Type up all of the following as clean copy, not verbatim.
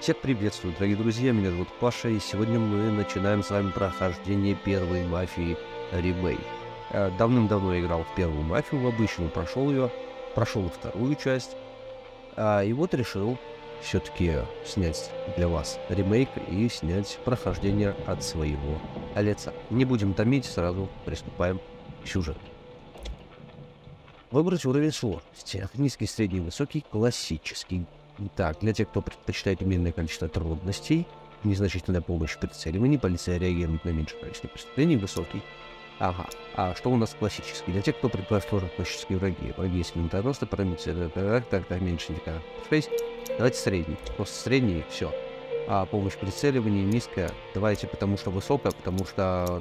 Всех приветствую, дорогие друзья, меня зовут Паша, и сегодня мы начинаем с вами прохождение первой мафии ремейк. Давным-давно я играл в первую мафию, в обычную, прошел ее, прошел вторую часть, и вот решил все-таки снять для вас ремейк и снять прохождение от своего лица. Не будем томить, сразу приступаем к сюжету. Выбрать уровень сложности. Низкий, средний, высокий, классический. Так, для тех, кто предпочитает умеренное количество трудностей, незначительная помощь в прицеливании, полиция реагирует на меньшее количество преступлений, высокий. Ага, а что у нас классический? Для тех, кто предпочитает классические враги. Враги с минутой роста, параметры, так, меньше, 6. Давайте средний. Просто средний, все. А помощь в прицеливании низкая. Давайте, потому что высокая, потому что,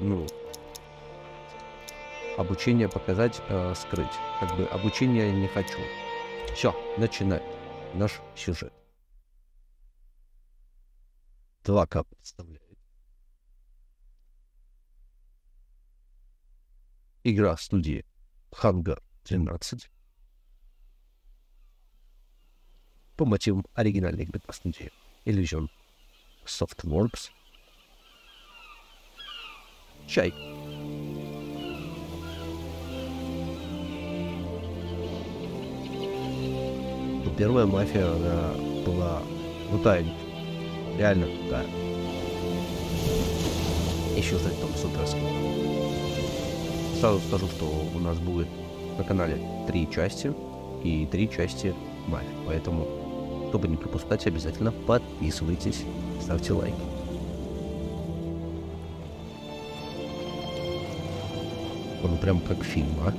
обучение показать, скрыть. Как бы обучение не хочу. Все, начинаем наш сюжет. 2К представляет. Игра студии Hangar 13. По мотивам оригинальной игры по студии Illusion Softworks. Чай. Первая мафия, она была крутая, реально крутая. Еще сюжет там суперский. Сразу скажу, что у нас будет на канале 3 части и 3 части мафии, поэтому, чтобы не пропускать, обязательно подписывайтесь, ставьте лайки. Он прям как фильм, а?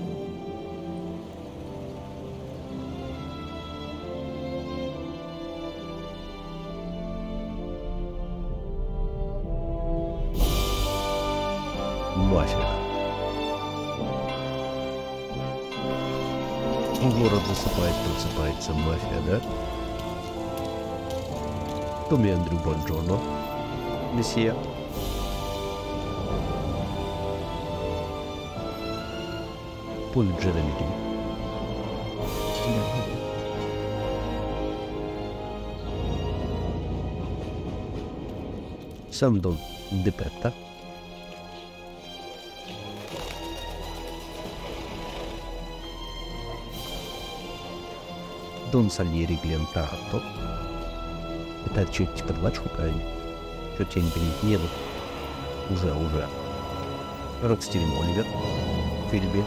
Мафия. Город засыпает, просыпается мафия, да? Томми Эндрю Бонджорно. Месье. Поль Джереми. Сам Дон Депетта. Дон Сальери Глентато. Это что-то типа 2 чувака? Что-то я не понимаю. Нет, уже. Род Стивен Оливер. Фильби.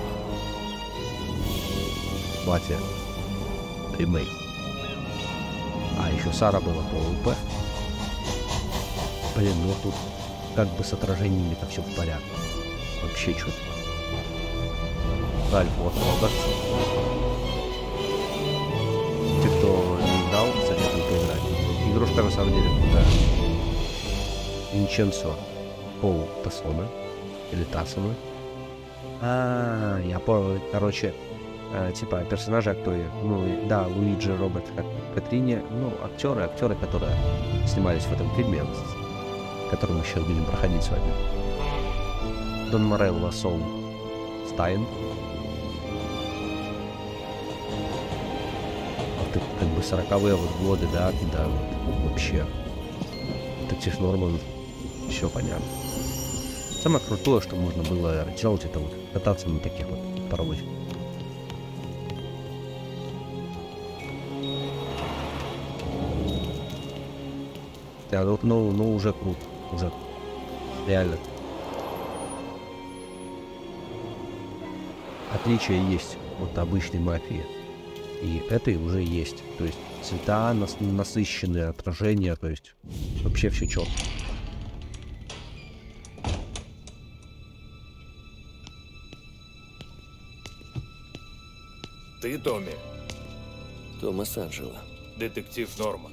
Мафия. Ремейк. А, еще Сара была по УП. Блин, ну тут как бы с отражениями-то все в порядке. Вообще что-то. Ральф Робертс. Те, кто не играл, советую поиграть. Игрушка на самом деле крутая. Винченцо Пол Тассона. Или Тассона. Я понял. Короче, типа персонажи, актеры. Да, Луиджи, Роберт, Катрине. Актеры, которые снимались в этом фильме, который мы сейчас будем проходить с вами. Дон Морелло Сол Стайн. Как бы 40-е годы, да, вообще. Детектив Норман, все понятно. Самое крутое, что можно было делать, это вот кататься на таких вот паровозиках. Да, уже круто, уже реально. Отличие есть от обычной мафии. И это уже есть. То есть цвета, насыщенные отражения, то есть вообще все четко. Ты Томми? Томас Анджело. Детектив Норман.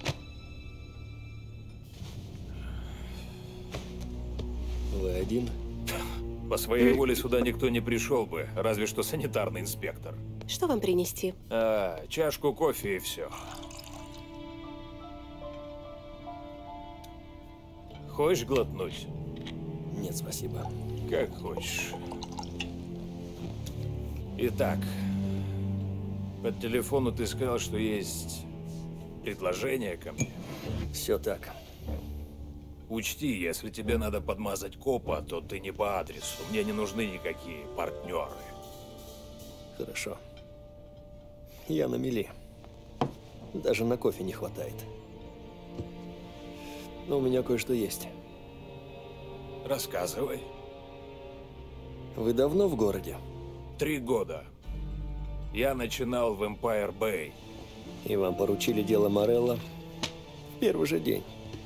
Вы один? По своей воле сюда никто не пришел бы, разве что санитарный инспектор. Что вам принести? Чашку кофе и все. Хочешь глотнуть? Нет, спасибо. Как хочешь. Итак, по телефону ты сказал, что есть Предложение ко мне. Все так. Учти, если тебе надо подмазать копа, то ты не по адресу. Мне не нужны никакие партнеры. Хорошо. Я на мели. Даже на кофе не хватает. Но у меня кое-что есть. Рассказывай. Вы давно в городе? 3 года. Я начинал в Empire Bay. И вам поручили дело Морелло в первый же день.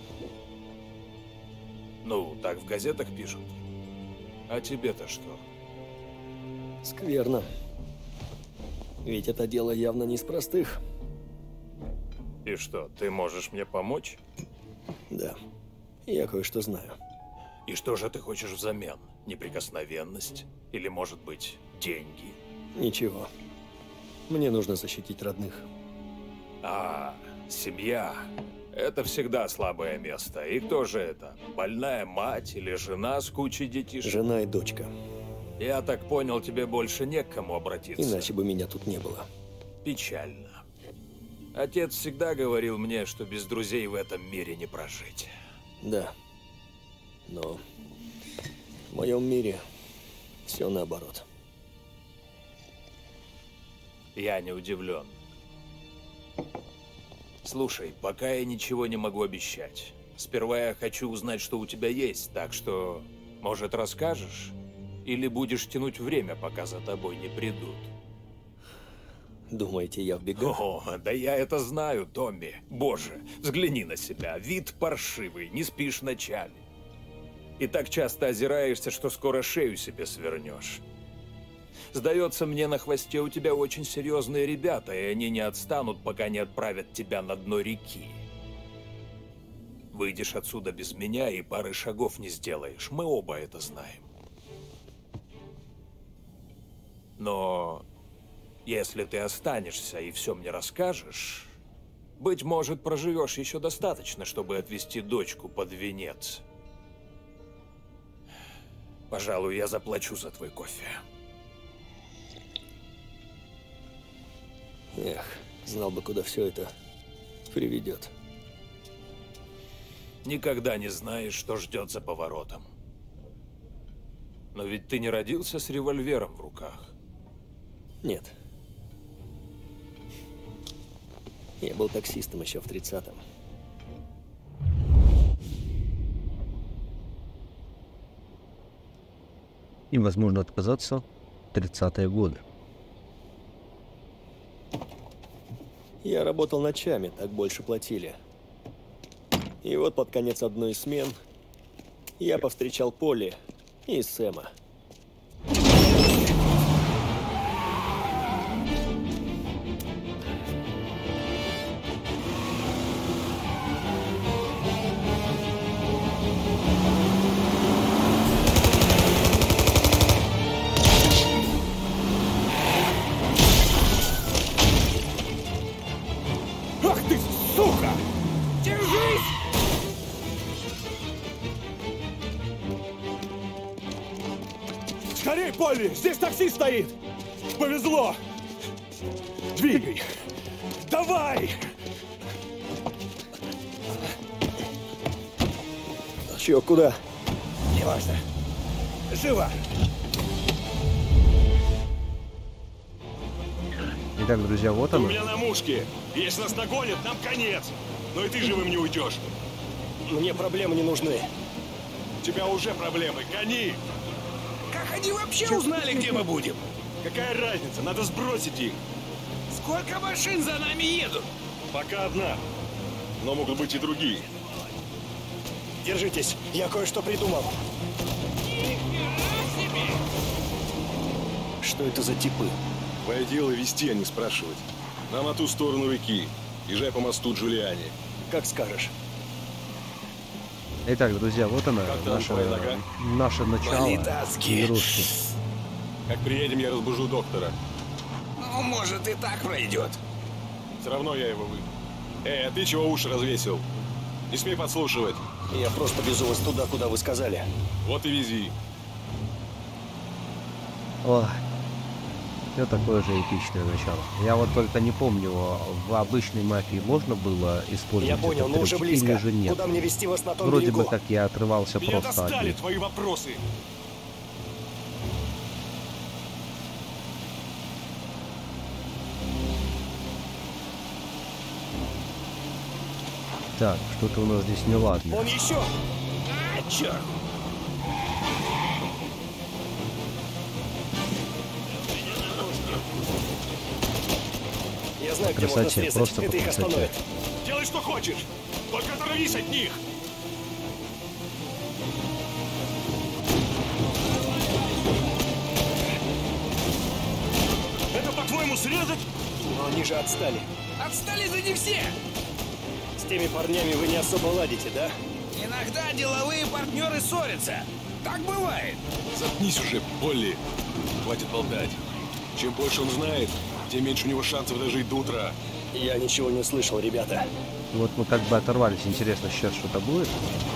Ну, так в газетах пишут. А тебе-то что? Скверно. Ведь это дело явно не из простых. И что, ты можешь мне помочь? Да, я кое-что знаю. И что же ты хочешь взамен? Неприкосновенность? Или, может быть, деньги? Ничего. Мне нужно защитить родных. А, семья. Это всегда слабое место. И кто же это? Больная мать или жена с кучей детишек? Жена и дочка. Я так понял, тебе больше не к кому обратиться. Иначе бы меня тут не было. Печально. Отец всегда говорил мне, что без друзей в этом мире не прожить. Да. Но в моем мире все наоборот. Я не удивлен. Слушай, пока я ничего не могу обещать. Сперва я хочу узнать, что у тебя есть, так что, может, расскажешь? Или будешь тянуть время, пока за тобой не придут? Думаете, я в бегах? О, да я это знаю, Томми. Боже, взгляни на себя. Вид паршивый, не спишь ночами. И так часто озираешься, что скоро шею себе свернешь. Сдается мне, на хвосте у тебя очень серьезные ребята, и они не отстанут, пока не отправят тебя на дно реки. Выйдешь отсюда без меня и пары шагов не сделаешь. Мы оба это знаем. Но если ты останешься и все мне расскажешь, быть может, проживешь еще достаточно, чтобы отвезти дочку под венец. Пожалуй, я заплачу за твой кофе. Эх, знал бы, куда все это приведет. Никогда не знаешь, что ждет за поворотом. Но ведь ты не родился с револьвером в руках. Нет. Я был таксистом еще в 30-м. Им возможно отказаться в 30-е годы. Я работал ночами, так больше платили. И вот под конец одной из смен я повстречал Полли и Сэма. Ах ты, сука! Держись! Скорей, Полли! Здесь такси стоит! Повезло! Двигай! Давай! Чё, куда? Неважно. Живо! Итак, друзья, вот У оно. меня на мушке. Если нас нагонят, нам конец. Но и ты живым не уйдешь. Мне проблемы не нужны. У тебя уже проблемы. Гони! Как они вообще узнали, где мы будем? Какая разница? Надо сбросить их. Сколько машин за нами едут? Пока одна. Но могут быть и другие. Держитесь, я кое-что придумал. Что это за типы? Твое дело вести, а не спрашивать. Нам на ту сторону реки. Езжай по мосту Джулиани. Как скажешь. Итак, друзья, вот она, Как там твоя нога? наше начало Малитацкие. игрушки. Как приедем, я разбужу доктора. Ну, может, и так пройдет. Все равно я его выйду. А ты чего уши развесил? Не смей подслушивать. Я просто везу вас туда, куда вы сказали. Вот и вези. Ой, Все такое же эпичное начало. Я вот только не помню, в обычной мафии можно было использовать Я понял, этот мы уже трюк близко. или же нет? Куда мне вести вас на том Вроде берегу? бы как я отрывался Меня просто от достали них. твои вопросы. Так, что-то у нас здесь неладно. Он еще! А, черт! Я знаю, где можно Красоте, срезать. просто Это по их красоте. остановит. Делай, что хочешь. Только оторвись от них. Это, по-твоему, срезать? Но они же отстали. Отстали за не все! С теми парнями вы не особо ладите, да? Иногда деловые партнеры ссорятся. Так бывает. Заткнись уже, Полли. Хватит болтать. Чем больше он знает, тем меньше у него шансов дожить до утра. Я ничего не слышал, ребята. Вот мы как бы оторвались. Интересно, сейчас что-то будет?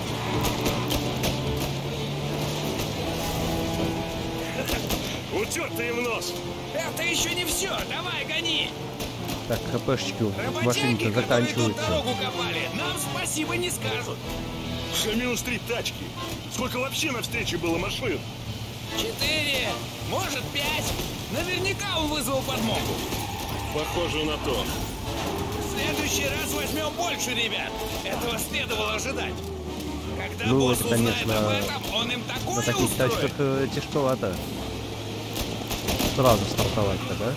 Утер ты им нос! Это еще не все. Давай, гони. Так, хпшечки в Работяги, машине-то которые тут заканчиваются. дорогу копали, нам спасибо не скажут. Уже минус 3 тачки. Сколько вообще на встрече было машин? 4, может 5. Наверняка он вызвал подмогу. Похоже на то. В следующий раз возьмем больше ребят. Этого следовало ожидать. Когда Ну, босс это, узнает конечно, об этом, он им На такое таких устроит. тачках тяжеловато. Сразу стартовать-то, да?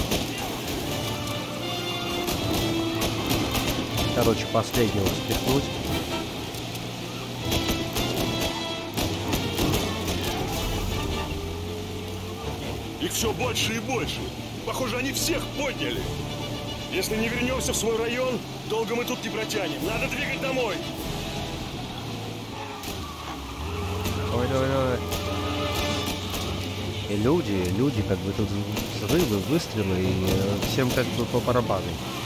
Короче, последнего спихнуть. Их все больше и больше. Похоже, они всех подняли. Если не вернемся в свой район, долго мы тут не протянем. Надо двигать домой. Давай, давай, давай. И люди, как бы тут взрывы, выстрелы, и всем как бы по барабану.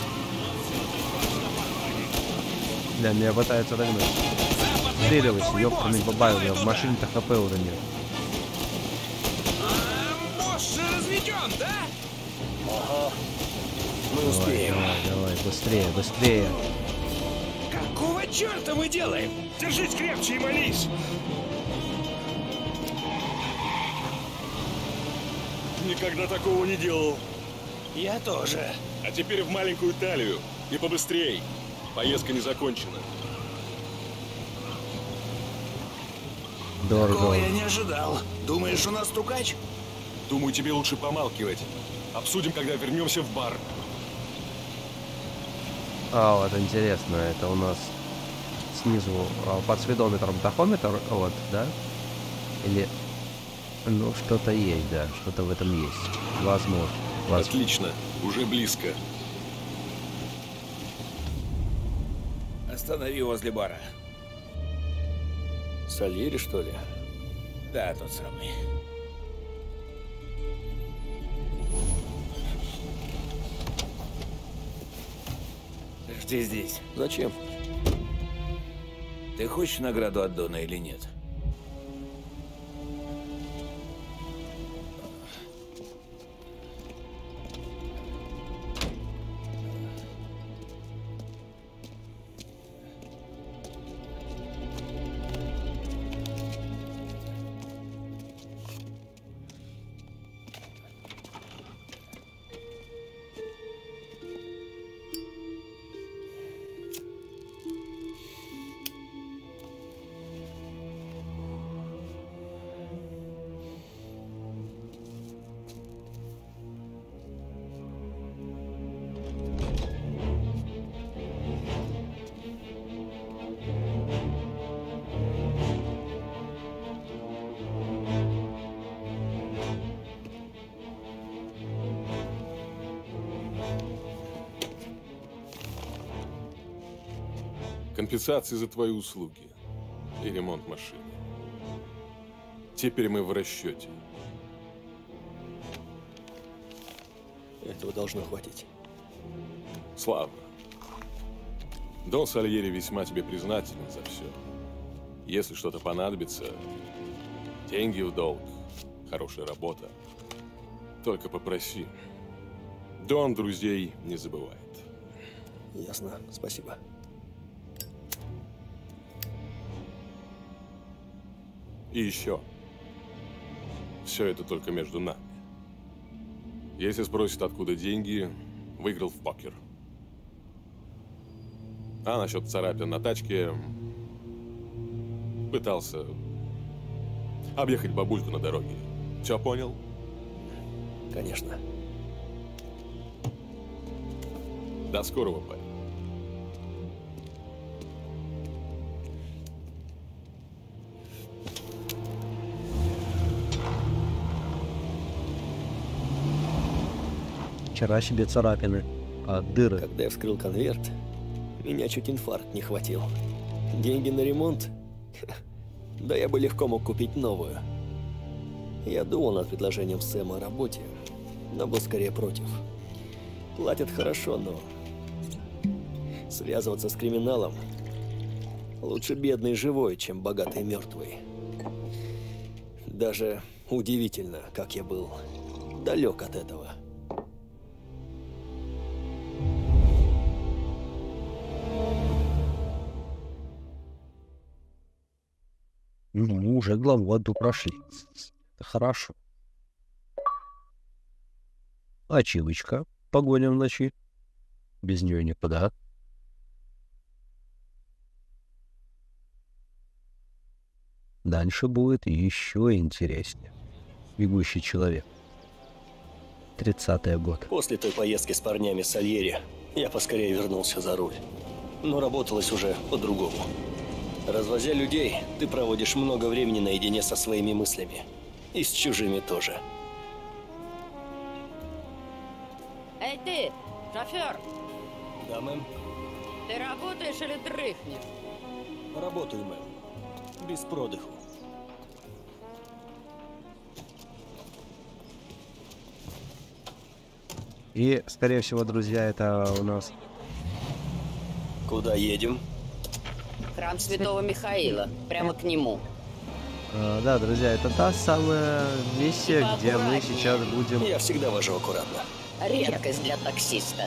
Бля, меня пытаются догнать. Стреливайся, ёпканый бабай, у меня в машине-то хп уже нет. Босс же разведен, да? Ага. Мы Давай, успеем. давай, быстрее, быстрее. Какого черта мы делаем? Держись крепче и молись. Никогда такого не делал. Я тоже. А теперь в маленькую Италию. И побыстрей. Поездка не закончена. Такого Дорого. я не ожидал. Думаешь, у нас стукач? Думаю, тебе лучше помалкивать. Обсудим, когда вернемся в бар. А, вот интересно, это у нас снизу под спидометром тахометр, вот, да? Или... Ну, что-то есть, да, что-то в этом есть. Возможно. Отлично. Уже близко. Останови возле бара. Сальери, что ли? Да, тот самый. Жди здесь. Зачем? Ты хочешь награду от Дона или нет? Компенсации за твои услуги и ремонт машины. Теперь мы в расчете. Этого должно хватить. Славно. Дон Сальери весьма тебе признателен за все. Если что-то понадобится, деньги в долг, хорошая работа. Только попроси. Дон друзей не забывает. Ясно, спасибо. И еще. Все это только между нами. Если спросят, откуда деньги, выиграл в покер. А насчет царапин на тачке, пытался объехать бабульку на дороге. Все понял? Конечно. До скорого, парень. Вчера себе царапины, дыры. Когда я вскрыл конверт, меня чуть инфаркт не хватил. Деньги на ремонт? Да я бы легко мог купить новую. Я думал над предложением Сэма о работе, но был скорее против. Платят хорошо, но связываться с криминалом лучше бедный живой, чем богатый мертвый. Даже удивительно, как я был далек от этого. Ну, уже главу одну прошли. Это хорошо. Ачивочка. Погоня в ночи. Без нее никуда. Дальше будет еще интереснее. Бегущий человек. 30-й год. После той поездки с парнями с Сальери я поскорее вернулся за руль. Но работалось уже по-другому. Развозя людей, ты проводишь много времени наедине со своими мыслями. И с чужими тоже. Эй ты, шофер, Да, мэм? ты работаешь или дрыхнешь? Работаю, мэм. Без продыху. И, скорее всего, друзья, это у нас... Куда едем? Храм Святого Михаила, прямо к нему. да, друзья, это та самая миссия, где мы сейчас будем... Я всегда вожу аккуратно. Редкость для таксиста.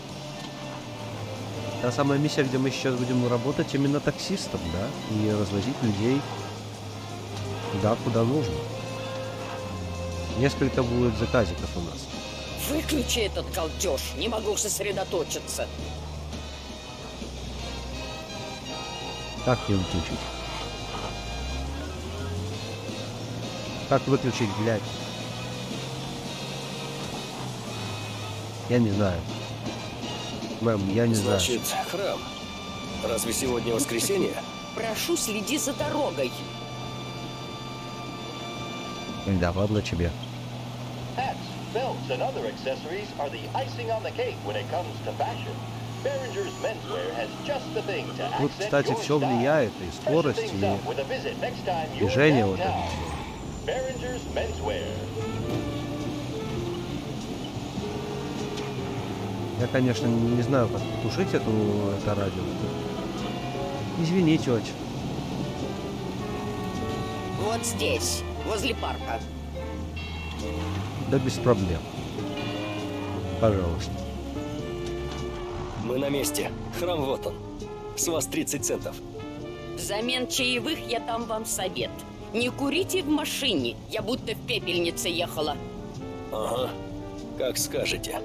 Та самая миссия, где мы сейчас будем работать именно таксистом, да? И развозить людей туда, куда нужно. Несколько будет заказиков у нас. Выключи этот колдеж, не могу сосредоточиться. Как ее выключить? Как выключить, блядь? Я не знаю. Мэм, я не знаю. Значит, храм. Разве сегодня воскресенье? Прошу, следи за дорогой. Да, ладно тебе. Hats, belts, and other accessories are the icing on the cake when it comes to fashion. Behringer's Menswear has just the thing to Тут, accent кстати, your все style. влияет, и скорость, Freshen и things up with a visit next time you're движение вот это. downtown. Behringer's Menswear. Я, конечно, не знаю, как тушить это радио. Извини, тетя. Вот здесь, возле парка. Да без проблем. Пожалуйста. Мы на месте. Храм вот он. С вас 30 центов. Взамен чаевых я дам вам совет. Не курите в машине, я будто в пепельнице ехала. Ага. Как скажете.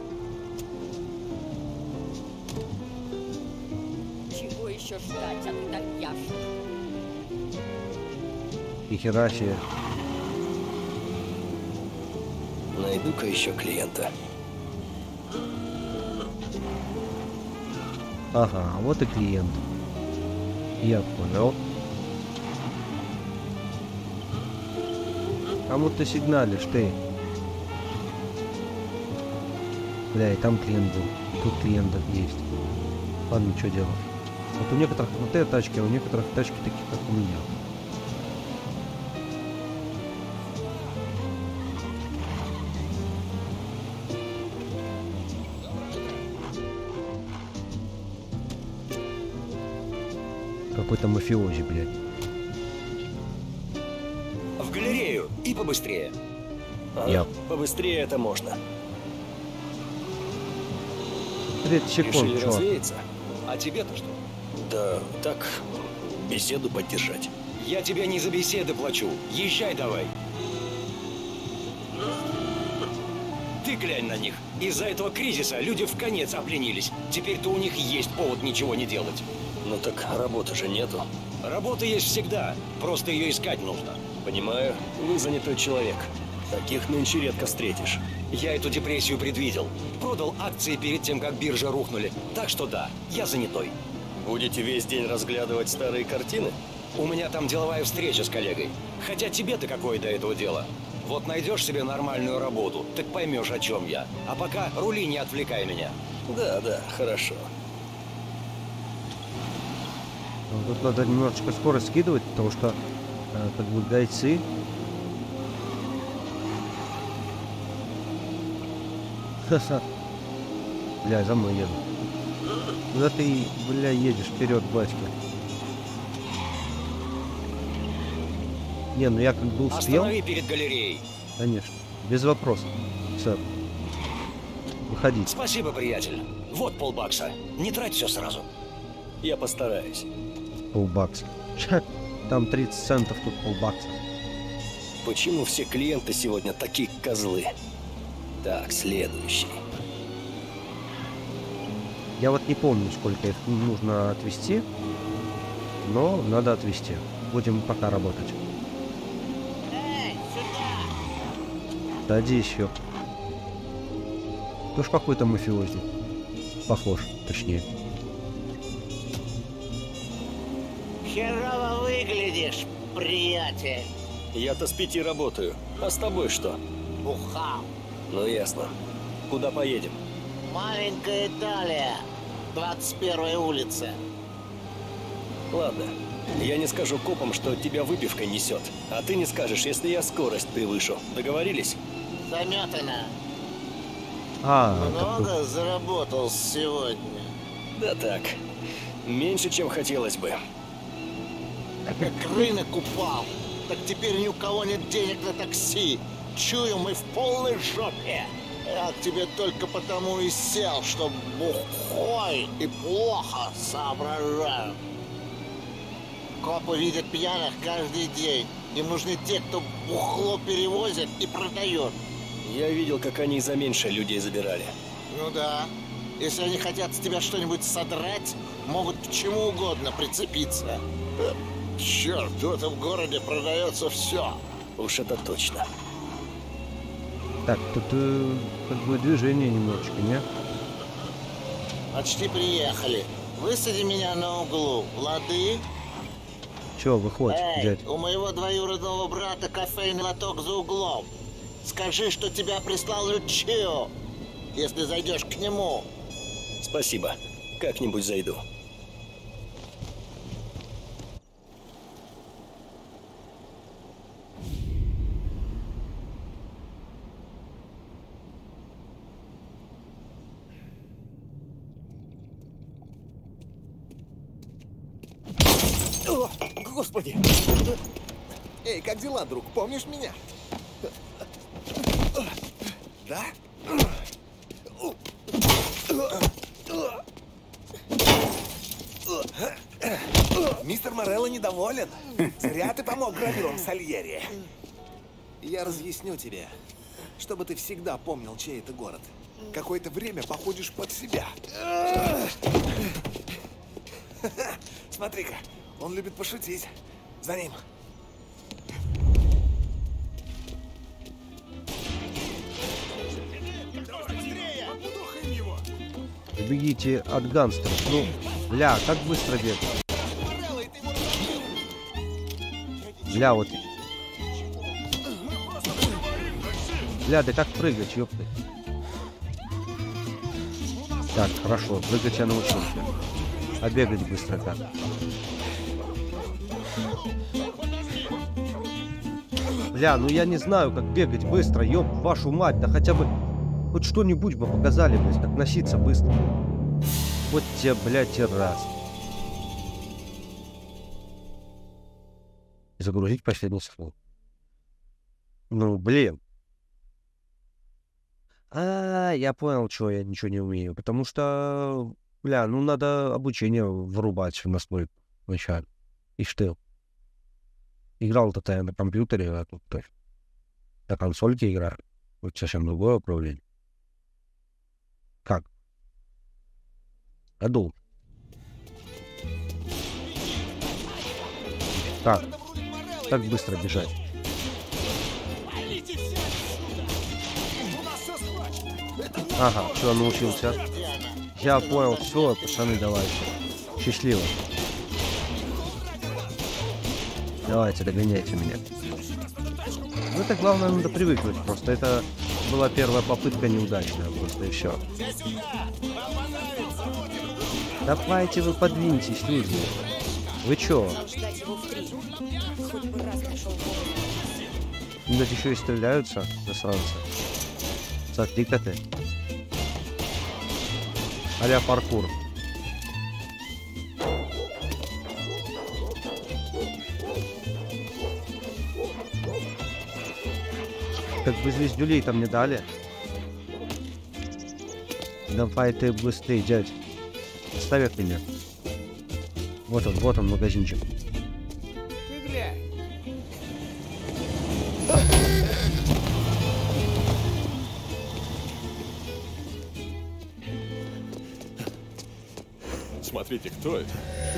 Чего еще ждать от тольяшек? И хера себе. Найду-ка еще клиента. Ага, вот и клиент. Я понял. Кому ты сигналишь, ты? Бля, и там клиент был. И тут клиент есть. Ладно, что делать? Вот у некоторых крутые тачки, а у некоторых тачки такие, как у меня. Какой-то мафиози, блядь. В галерею и побыстрее. Я. Побыстрее это можно. 30 секунд, Решили чувак. развеяться? А тебе-то что? Да, так, беседу поддержать. Я тебе не за беседы плачу. Езжай давай. Ты глянь на них. Из-за этого кризиса люди в конец опленились. Теперь-то у них есть повод ничего не делать. Ну так работы же нету. Работа есть всегда. Просто ее искать нужно. Понимаю, вы занятой человек. Таких нынче редко встретишь. Я эту депрессию предвидел. Продал акции перед тем, как биржи рухнули. Так что да, я занятой. Будете весь день разглядывать старые картины? У меня там деловая встреча с коллегой. Хотя тебе-то какое до этого дело? Вот найдешь себе нормальную работу, так поймешь, о чем я. А пока рули, не отвлекай меня. Да, хорошо. Тут надо немножечко скорость скидывать, потому что как бы гайцы. Ха-ха. Бля, за мной еду. Куда ты, бля, едешь вперед, батька? Не, ну я как бы успел. Останови перед галереей. Конечно. Без вопросов. Сэр. Выходите. Спасибо, приятель. Вот полбакса. Не трать все сразу. Я постараюсь. Полбакса. Там 30 центов, тут полбакса. Почему все клиенты сегодня такие козлы? Так, следующий. Я вот не помню, сколько их нужно отвезти, но надо отвезти. Будем пока работать. Эй, сюда! Да иди еще. Тоже какой-то мафиози. Похож, точнее. Херово выглядишь, приятель. Я-то с 5 работаю. А с тобой что? Бухал. Ну ясно. Куда поедем? Маленькая Италия. 21-я улица. Ладно. Я не скажу копам, что тебя выпивкой несет. А ты не скажешь, если я скорость превышу. Договорились? Заметано. Так Много заработал сегодня. Да так. Меньше, чем хотелось бы. Как рынок упал. Так теперь ни у кого нет денег на такси. Чую, мы в полной жопе. Я к тебе только потому и сел, что бухой и плохо соображаю. Копы видят пьяных каждый день. Им нужны те, кто бухло перевозит и продает. Я видел, как они за меньше людей забирали. Ну да. Если они хотят с тебя что-нибудь содрать, могут к чему угодно прицепиться. Черт, в этом городе продается все. Уж это точно. Так, тут как бы движение немножечко, не? Почти приехали. Высади меня на углу, лады? Чего выходит, Эй, дядь? у моего двоюродного брата кофейный лоток за углом. Скажи, что тебя прислал Лючио, если зайдешь к нему. Спасибо. Как-нибудь зайду. О, господи! Эй, как дела, друг? Помнишь меня? Да? Мистер Морелло недоволен. Зря ты помог гравюрам Сальери. Я разъясню тебе, чтобы ты всегда помнил, чей это город. Какое-то время походишь под себя. Смотри-ка, он любит пошутить. За ним. Бегите от гангстеров. Ну, бля, как быстро бегать? Бля, вот. Бля, да как прыгать, ёпты. Так, хорошо, прыгать я научился. А бегать быстро как? Бля, ну я не знаю, как бегать быстро, ёб вашу мать, да хотя бы хоть что-нибудь бы показали, блядь, как носиться быстро. Вот тебе, блядь, и раз. Загрузить последний слой. Ну, блин. Я понял, что я ничего не умею. Потому что, бля, ну надо обучение врубать в настройку вначале. И что? Играл-то я на компьютере, а тут на консольке играю. Вот совсем другое управление. Как? Адул. Как? Так быстро бежать. Ага, все, научился. Я понял, все, пацаны, давайте. Счастливо. Давайте, догоняйте меня. Ну, это главное, надо привыкнуть. Просто это была первая попытка неудачная, просто и все. Давайте вы подвиньтесь, люди. Вы чё? Видать, еще и стреляются, засранцы. Смотри-ка ты. А-ля паркур. Как бы звездюлей там не дали. Давай ты быстрее, дядь. Ставь от меня. Вот он магазинчик. Ты глянь. Смотрите, кто это?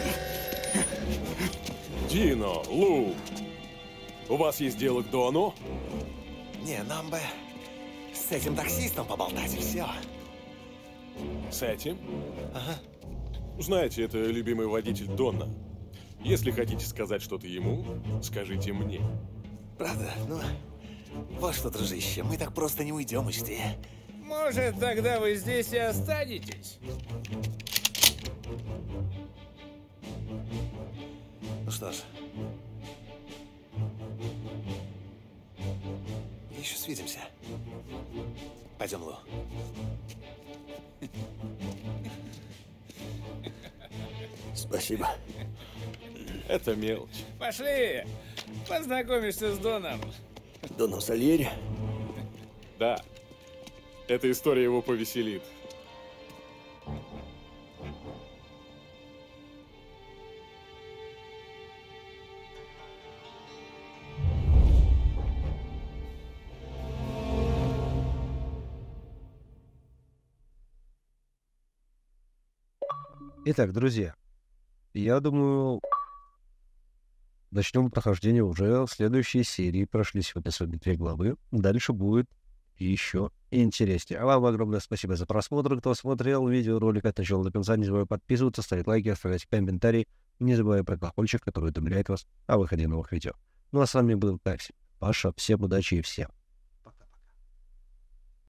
Дино, Лу. У вас есть дело к Дону? Не, нам бы с этим таксистом поболтать и все. С этим? Ага. Знаете, это любимый водитель Дона. Если хотите сказать что-то ему, скажите мне. Правда? Ну, вот что, дружище, мы так просто не уйдем, учти. Может, тогда вы здесь и останетесь? Ну что ж. Еще свидимся. Пойдем, Лу. Спасибо. Это мелочь. Пошли! Познакомишься с Доном. Доном Сальери? Да. Эта история его повеселит. Итак, друзья, я думаю, начнем прохождение уже в следующей серии. Прошли сегодня 2 главы. Дальше будет еще интереснее. А вам огромное спасибо за просмотр, кто смотрел видеоролик от начала до конца. Не забывайте подписываться, ставить лайки, оставлять комментарии. Не забывайте про колокольчик, который уведомляет вас о выходе новых видео. Ну а с вами был Такси. Паша, всем удачи и всем